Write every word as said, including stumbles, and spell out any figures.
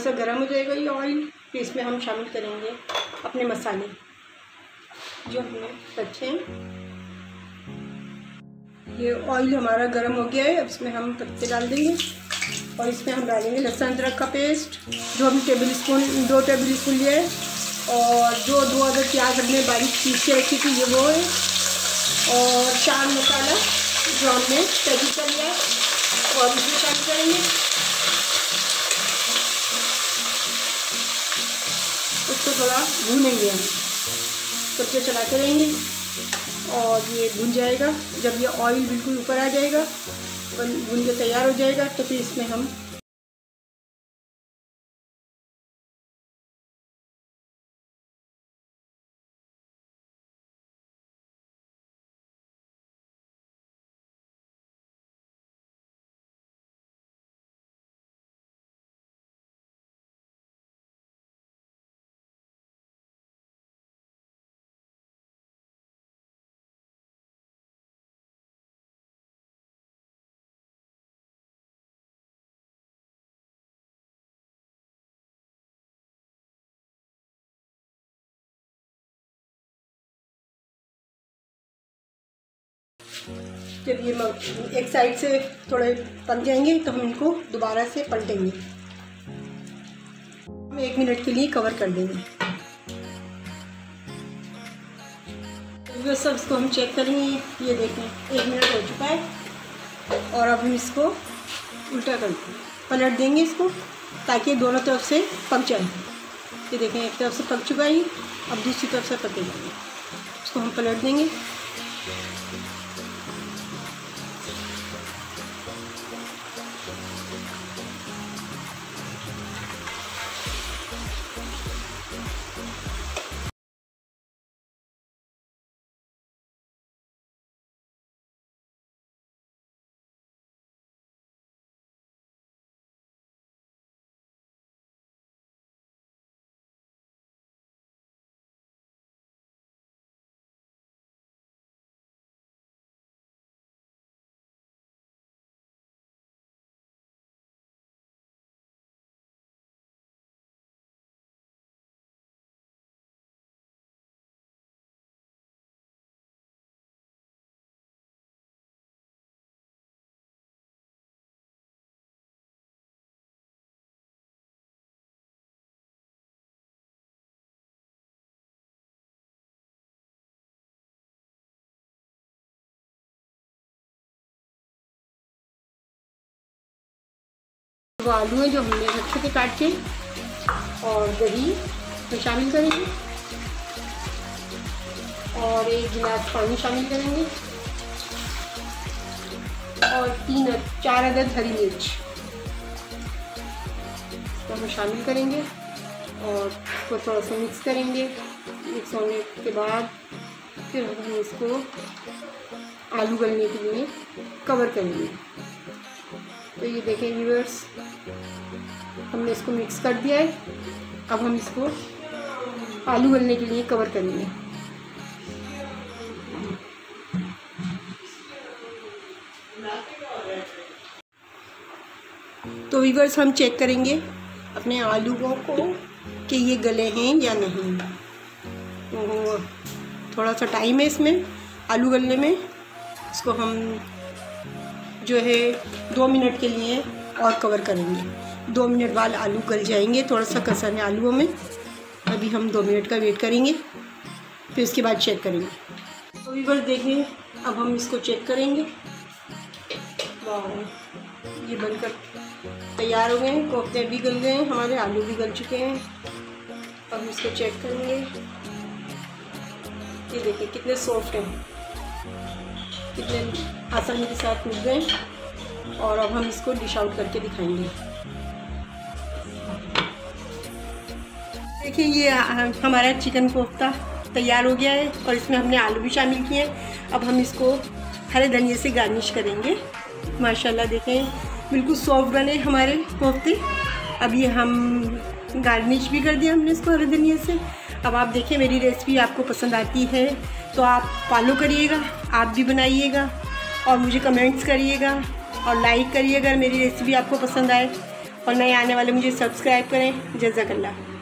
सा गर्म हो जाएगा ये ऑयल, फिर इसमें हम शामिल करेंगे अपने मसाले जो हमने रखे हैं। ये ऑयल हमारा गर्म हो गया है, अब इसमें हम पत्ते डाल देंगे और इसमें हम डालेंगे लहसुन अदरक का पेस्ट जो हम टेबल स्पून दो टेबल स्पून लिए है, और जो दो अदर प्याज हमने बारीक पीस के रखी थी ये वो है, और चाट मसाला जो हमने तैयार कर लिया है और इसमें शामिल करेंगे। उसको थोड़ा भूनेंगे, हम कच्चे चलाते रहेंगे और ये भुन जाएगा। जब ये ऑयल बिल्कुल ऊपर आ जाएगा, भुन के तैयार हो जाएगा, तो फिर इसमें हम जब ये एक साइड से थोड़े पक जाएंगे तो हम इनको दोबारा से पलटेंगे। हम एक मिनट के लिए कवर कर देंगे। ये सब इसको हम चेक करेंगे। ये देखें एक मिनट हो चुका है और अब हम इसको उल्टा कर पलट देंगे इसको, ताकि दोनों तरफ से पक जाए। ये देखें एक तरफ से पक चुका है, अब दूसरी तरफ से पकेगा। इसको हम पलट देंगे। वो आलू है जो हमने रखे थे काट के, और दही में शामिल करेंगे और एक गिलास पानी शामिल करेंगे और तीन चार अदद हरी मिर्च तो हम शामिल करेंगे और इसको थोड़ा सा मिक्स करेंगे। मिक्स होने के बाद फिर हम इसको आलू गलने के लिए कवर करेंगे। तो ये देखें व्यूअर्स, हमने इसको मिक्स कर दिया है। अब हम इसको आलू गलने के लिए कवर करेंगे। तो व्यूअर्स हम चेक करेंगे अपने आलूओं को कि ये गले हैं या नहीं। तो थोड़ा सा टाइम है इसमें आलू गलने में। इसको हम जो है दो मिनट के लिए और कवर करेंगे। दो मिनट बाद आलू गल जाएंगे। थोड़ा सा कसन है आलूओं में, अभी हम दो मिनट का वेट करेंगे, फिर उसके बाद चेक करेंगे। तो व्यूअर्स देखिए, अब हम इसको चेक करेंगे। वाह, ये बनकर तैयार हो गए हैं। कोफ्ते भी गल गए हैं हमारे, आलू भी गल चुके हैं। अब हम इसको चेक करेंगे। ये देखिए कितने सॉफ्ट हैं, कितने आसानी के साथ मिल गए। और अब हम इसको डिश आउट करके दिखाएंगे। देखिए ये हमारा चिकन कोफ्ता तैयार हो गया है और इसमें हमने आलू भी शामिल किए हैं। अब हम इसको हरे धनिए से गार्निश करेंगे। माशाल्लाह देखें बिल्कुल सॉफ्ट बने हमारे कोफ्ते। अब ये हम गार्निश भी कर दिया हमने इसको हरे धनिए से। अब आप देखें मेरी रेसिपी आपको पसंद आती है तो आप फॉलो करिएगा, आप भी बनाइएगा और मुझे कमेंट्स करिएगा और लाइक करिए अगर मेरी रेसिपी आपको पसंद आए। और नए आने वाले मुझे सब्सक्राइब करें। जज़ाकल्लाह।